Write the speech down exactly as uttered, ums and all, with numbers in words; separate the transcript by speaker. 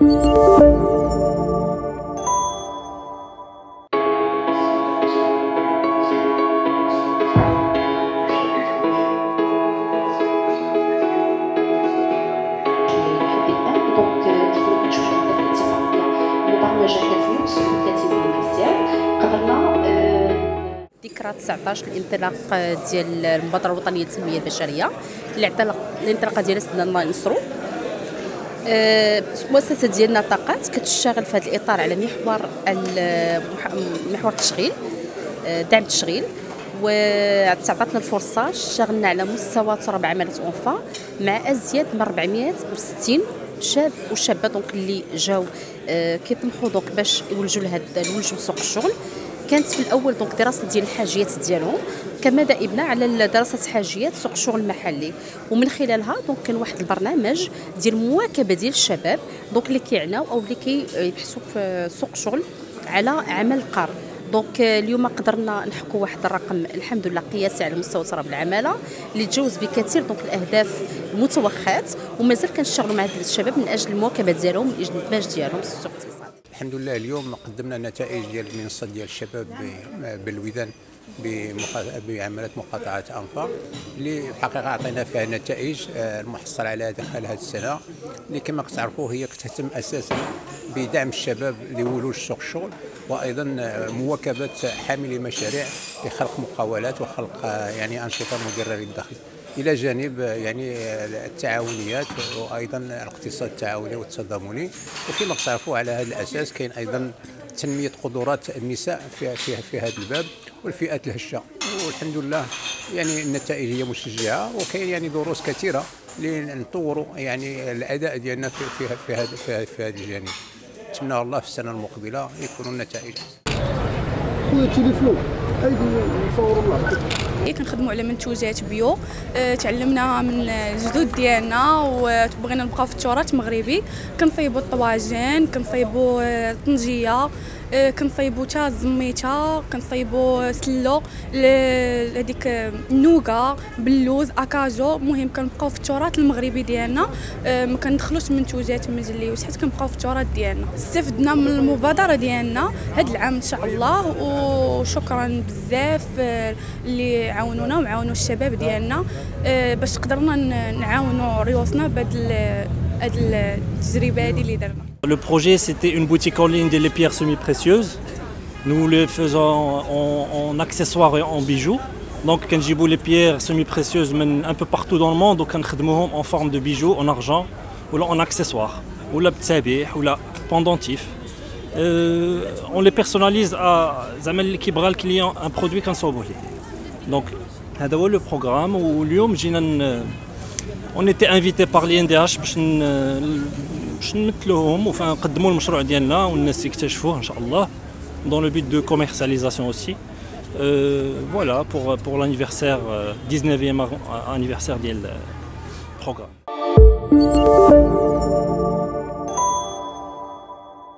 Speaker 1: ذكرى تسعطاش الانطلاق ديال المبادره الوطنيه للتنميه البشريه اللي عطى الانطلاقه ديالها سيدنا الله ينصرو. المؤسسه ديالنا طاقات كتشتغل في هذا الاطار على محور محور التشغيل، دعم التشغيل، وتعطاتنا الفرصه اشتغلنا على مستوى تربع عماله اونفا مع ازيد من أربعمائة وستين شاب وشابه دونك اللي جاو كيطمحوا دونك باش يولجوا لهذا يولجوا سوق الشغل. كانت في الاول دونك دراسه ديال الحاجيات ديالهم، كما دائبنا على دراسه حاجيات سوق الشغل المحلي، ومن خلالها دونك كان واحد البرنامج ديال المواكبه ديال الشباب دونك اللي كيعناو او اللي كيبحثوا في سوق الشغل على عمل قار. دونك اليوم قدرنا نحكوا واحد الرقم الحمد لله قياسي على مستوى تراب العماله اللي تجاوز بكثير دونك الاهداف المتوخات، ومازال كنشتغلوا مع هاد الشباب من اجل المواكبه ديالهم من اجل الانتاج ديالهم في السوق الاقتصادي.
Speaker 2: الحمد لله اليوم قدمنا نتائج ديال المنصه ديال الشباب بالوذن بعمليه مقاطعه انفا اللي الحقيقه عطينا فيها نتائج المحصله على دخل هذه السنه، اللي كما كتعرفوا هي كتهتم اساسا بدعم الشباب لولوج سوق الشغل، وايضا مواكبه حاملي مشاريع لخلق مقاولات وخلق يعني انشطه مدره للدخل، الى جانب يعني التعاونيات وايضا الاقتصاد التعاوني والتضامني. وكما كتعرفوا على هذا الاساس كاين ايضا تنميه قدرات النساء في في في هذا الباب والفئات الهشه، والحمد لله يعني النتائج هي مشجعه، وكاين يعني دروس كثيره لنطوروا يعني الاداء ديالنا في في في هذا في, في هذا الجانب. نتمنى الله في السنه المقبله يكونوا النتائج.
Speaker 3: خويا التليفون ايدي نصور الله.
Speaker 4: كنخدموا على منتوجات بيو، تعلمنا من الجدود ديالنا وبغينا نبقاو في التراث المغربي. كنصايبوا الطواجن، كنصايبوا الطنجيه، كنصايبوا تا الزميته، كنصايبوا سلو، هذيك النوغا، بلوز، اكاجو. المهم كنبقاو في التراث المغربي ديالنا، ما كندخلوش منتوجات مجليوش، حيت كنبقاو في التراث ديالنا. استفدنا من المبادره ديالنا هذا العام ان شاء الله، وشكرا بزاف اللي عاونونا وعاونوا الشباب ديالنا باش قدرنا نعاونوا ريوسنا بهذه التجربه هذه اللي درنا.
Speaker 5: Le projet, c'était une boutique en ligne des pierres semi-précieuses. Nous le faisons en, en accessoires et en bijoux. Donc, quand j'ai les pierres semi-précieuses un peu partout dans le monde, donc on les en forme de bijoux, en argent, ou en accessoires, ou la btabih, ou la pendentif. Euh, on les personnalise à Zamel qui bras le client un produit qu'on s'en voulait. Donc, c'est le programme où on était invité par l'I N D H باش باش نمثلوهم ونقدموا المشروع ديالنا والناس يكتشفوه ان شاء الله dans le but de commercialisation aussi. Euh, voilà pour pour l'anniversaire dix-neuvième anniversaire ديال البروغرام.